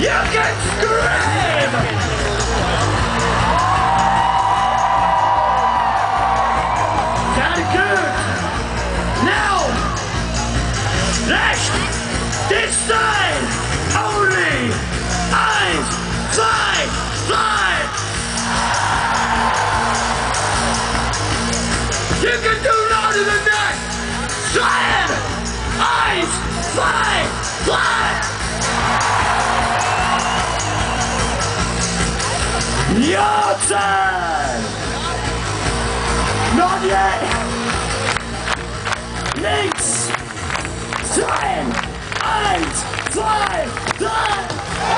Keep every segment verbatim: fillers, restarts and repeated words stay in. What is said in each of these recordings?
You can scream! Very good! Now! Left! This side! Only! Eyes! Side! Side! You can do louder than that! Side! Eyes! Side! Side! Your turn! Not yet! Links! Time! Eight! Five! Time!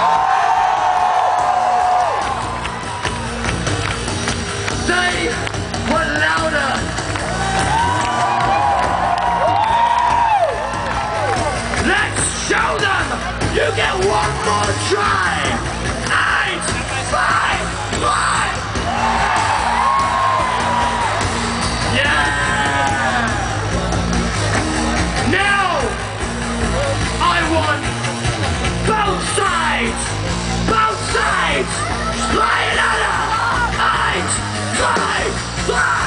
They were louder! Let's show them! You get one more try! Eight! Five! Five! Yeah! Now! I want both sides! Both sides! Fly another! Eight! Five! Five!